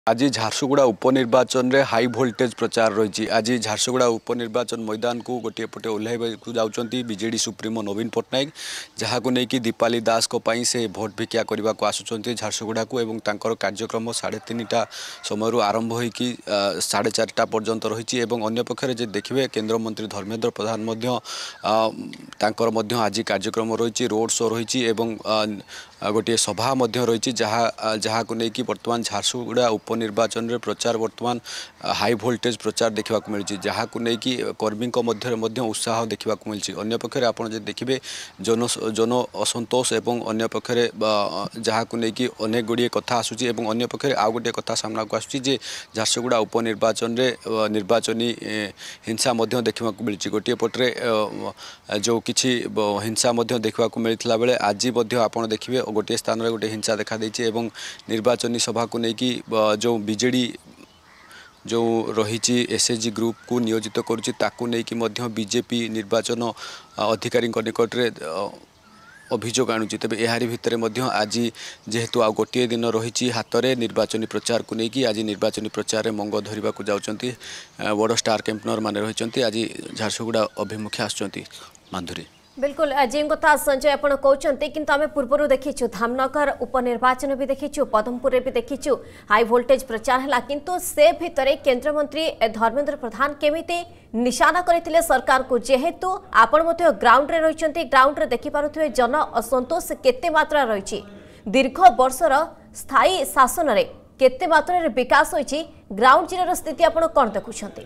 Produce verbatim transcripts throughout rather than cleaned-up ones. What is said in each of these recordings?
आज झारसुगुड़ा उपनिर्वाचन रे high voltage प्रचार रही। आज झारसुगुड़ा उपनिर्वाचन मैदान को गोटे पटे ओह्लैवाक जाउछंती बीजेडी सुप्रीमो नवीन पट्टनायक, जहाँ को लेकिन दीपाली दास को पाई से भोट भिक्षा करने को आसुचंती झारसुगुड़ा को एवं तांकर कार्यक्रम साढ़े तीनटा समय आरंभ होइकी साढ़े चारटा पर्यंत रही। अन्य पक्षरे जे देखिए केन्द्रमंत्री धर्मेंद्र प्रधान मध्य तांकर मध्य आज कार्यक्रम रही, रोड शो रही एवं गोटे सभा मध्य रही, जहाँ जहाँ को लेकिन वर्तमान झारसुगुड़ा उपनिर्वाचन रे प्रचार वर्तमान हाई वोल्टेज प्रचार देखा मिली, जहाँ को लेकिन कर्मी मध्य उत्साह देखा मिली। अन्य पक्षरे आप देखिए जन जन असंतोष एवं अन्य पक्षरे जहाँ को लेकिन अनेक गुड़िए कथा आसूची एवं अन्य पक्षरे आउ गोटे कथा सामना को आसूची जे झारसुगुड़ा उपनिर्वाचन रे निर्वाचनी हिंसा मध्य देखा मिली। गोटे पटरे जो किछि हिंसा मध्य देखा मिलता बेले आज आप देखिए गोटे स्थान रे गोटे हिंसा देखा देछि एवं निर्वाचनी सभा को लेकिन जो बीजेडी जो रही एसएचजी ग्रुप को नियोजित करुच्ची ताकू नेकी मध्य बीजेपी निर्वाचन अधिकारी निकट रे अभियोग आणुची। तेज यार भितर आज जेहेतु आ गोटे दिन रही हाथ में निर्वाचनी प्रचार को लेकिन आज निर्वाचनी प्रचार में मंग धरने को जाउछंती बड़ स्टार कैंपेनर माने रही। आज झारसुगुड़ा अभिमुखे आसुचंती माधुरी। बिल्कुल जी कथा संजय आप कहते कि आम पूर्व देखीचु धामनगर उपनिर्वाचन भी देखीचु, पदमपुर भी देखीचु हाई वोल्टेज प्रचार है, किंतु से भितर केंद्रमंत्री धर्मेंद्र प्रधान केमिति निशाना करते सरकार को, जेहेतु आपण ग्राउंड रे रही ग्राउंड रे देखिपे जन असंतोष केते मात्रा रही, दीर्घ वर्षर स्थायी शासन रे केते मात्रा रे विकास होइछि, ग्राउंड जीरो स्थिति आपण कौन देखुछंती?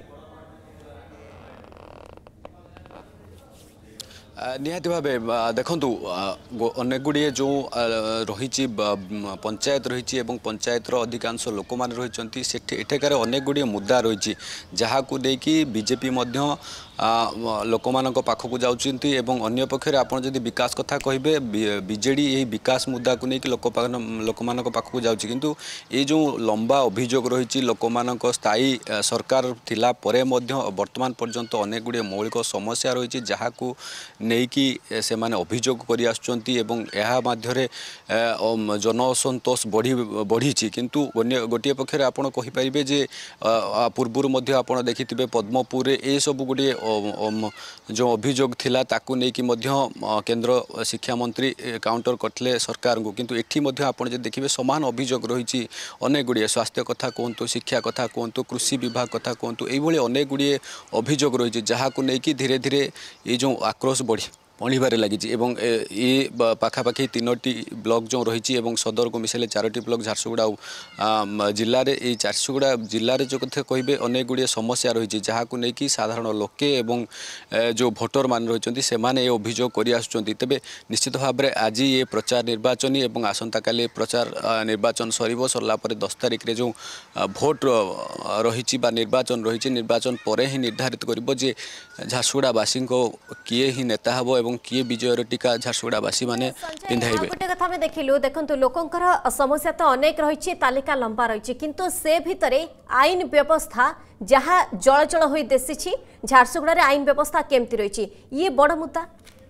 निहाती भाव देखु अनेक गुड़िए जो रही पंचायत रही पंचायत अधिकांश लोक मैंने रही एठार अनेक गुड़िए मुद्दा रही, जहाँ को लेकिन बीजेपी लोक मान पाखक जाऊँगी एवं अन्य पक्षरे आप जब विकास कथा कहे बीजेडी यही विकास मुद्दा को लेकिन लोक लोक मान पाखक जाऊँगी, किंतु ये जो लंबा अभियोग रही लोक मान स्थायी सरकार थिला परे वर्तमान पर्यंत अनेक गुड़िए मौलिक समस्या रही, जहाँ को नहीं से माने अभियोग करि आसुचंती एवं यह माध्यरे जन असंतोष बढ़ी बढ़ी किंतु गोटे पक्षरे आपण कहि परिबे जे पूर्वरु मध्य आपण देखिथिबे पद्मपुर ए सब गोटे जो अभियोग थिला ताकू नेकी मध्य केंद्र शिक्षा मंत्री काउंटर करथिले सरकार को, किंतु एठी मध्य आपण जे देखिबे समान अभियोग रही अनेक गुड़िए स्वास्थ्य कथा कहतु, शिक्षा कथा कहतु, कृषि विभाग कथा कहतु, यही अनेक गुड़िए अभियोग रही, जहाँ को लेकिन धीरे धीरे ये जो आक्रोश बढ़ी बढ़िबारे लगी ये पाखापाखि तीनोटी ब्लॉक जो रही सदर को मिसेले चारोटी ब्लॉक झारसुगुड़ा जिले में ये झारसुगुड़ा जिले में जो कथा कहे अनेक गुड़िए समस्या रही, जहाँ को लेकिन साधारण लोके एवं जो भोटर मान रही से माने अभियोग कर आसुचंती। तेबे निश्चित भाव में आज ये प्रचार निर्वाचनी एवं आसंता काली प्रचार निर्वाचन सर सरला दस तारिख रे जो भोट रही निर्वाचन रही निर्वाचन पर ही निर्धारित कर झारसुगुड़ावासी को किए ही नेता हम एवं किए विजयर टीका झारसुगुड़ावासी माने पिंधाइबे। गोटे कथा में देखिलु देखंतु लोकंकर समस्या तो अनेक रही, तालिका लंबा रही, किंतु से भितरे आईन व्यवस्था जहाँ जल जल होई देसी झारसुगुड़ा रे आईन व्यवस्था केमती रही, ये बड़ मुद्दा।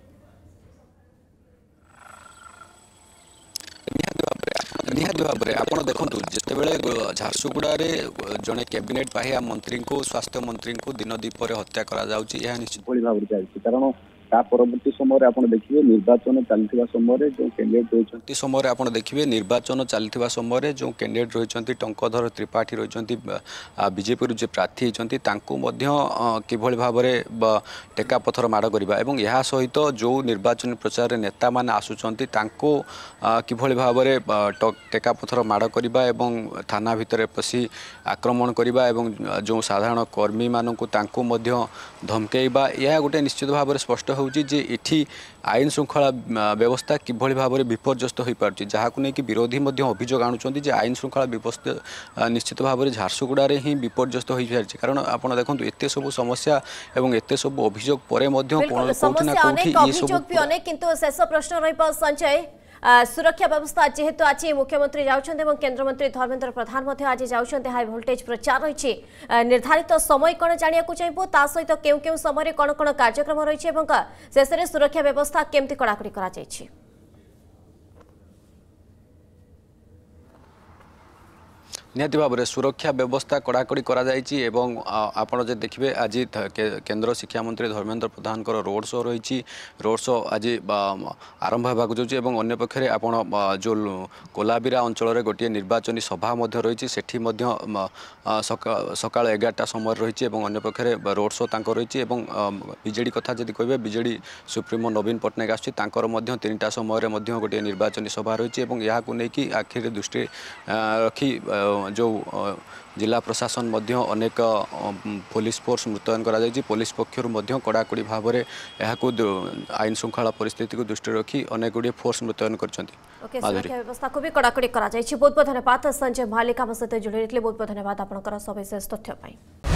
निहाती भाव में आप देखो जिते झारसुगुड़ा जड़े कैबिनेट पाहिया मंत्री को स्वास्थ्य मंत्री को दिन दीपर हत्या करा जाउची, यह निश्चित भाव में कारण परवर्ती समय आप देखिए निर्वाचन चलता समय जो कैंडिडेट रही समय आप देखिए निर्वाचन चलता समय जो कैंडिडेट रही टंकधर त्रिपाठी रही बीजेपी जो प्रार्थी होती किभली भाव में टेका पथर माड़ करवा और यह सहित जो निर्वाचन प्रचार नेता मान आसुचंती किभली भाव में टेका पथर माड़ करवा और थाना भितर पशि आक्रमण करवा और जो साधारण कर्मी मानू धमकेवा, यह गोटे निश्चित भाव में स्पष्ट होउची जे इठी आईन श्रृंखला व्यवस्था किभली भाव में विपर्यस्त हो पार्टी, जहाँ को लेकिन विरोधी अभियोग आणुचंती जे आईन श्रृंखला व्यवस्था निश्चित भाव में झारसुगुड़ा रे ही विपर्यस्त हो पार्टी। कारण आप देखो एते सब समस्या एवं एते सब अभियोग परे मध्य कोठी ना कोठी ये सब अनेक, किंतु शेष प्रश्न रही संजय सुरक्षा व्यवस्था जेहेतु आज मुख्यमंत्री जाउछन्ते एवं केंद्रमंत्री धर्मेंद्र प्रधान आज जाउछन्ते हाई वोल्टेज प्रचार रही निर्धारित समय कौन जानिया चाहिए ता सहित केउ केउ समय कौन कौन कार्यक्रम रही शेष में सुरक्षा व्यवस्था केमती कड़ाकड़ी करा जायछि? निहाती भाव में सुरक्षा व्यवस्था कड़ाकड़ी करा जायछि एवं आपण जे देखिए आज केंद्र शिक्षा मंत्री धर्मेंद्र प्रधान रोड शो रही रोड शो आज आरंभ होगा जाऊँगी और अन्य पक्षे आपण जो कोलाबिरा अंचल गोटे निर्वाचनी सभा रही सेठी सकाल एगारटा समय रही अन्य पक्षे रोड शो रही बीजेडी कथा जब कहे बीजेडी सुप्रीमो नवीन पट्टनायक आसर तीन टा समय गोटे निर्वाचनी सभा रही है नहीं आखिर दृष्टि रखी जो जिला प्रशासन मध्य अनेक पुलिस फोर्स मुतयन करा जायछि पुलिस पक्षर मध्य कड़ाकड़ी भाव में यह आईन श्रृंखला परिस्थिति को दृष्टि रखी अनेक गुड़िए फोर्स मुतयन कर व्यवस्था को भी कड़ाकड़ी करा जायछि। बहुत बहुत धन्यवाद संजय महालिक आम सहित जोड़ी बहुत बहुत धन्यवाद आपनकर सविशेष तथ्य।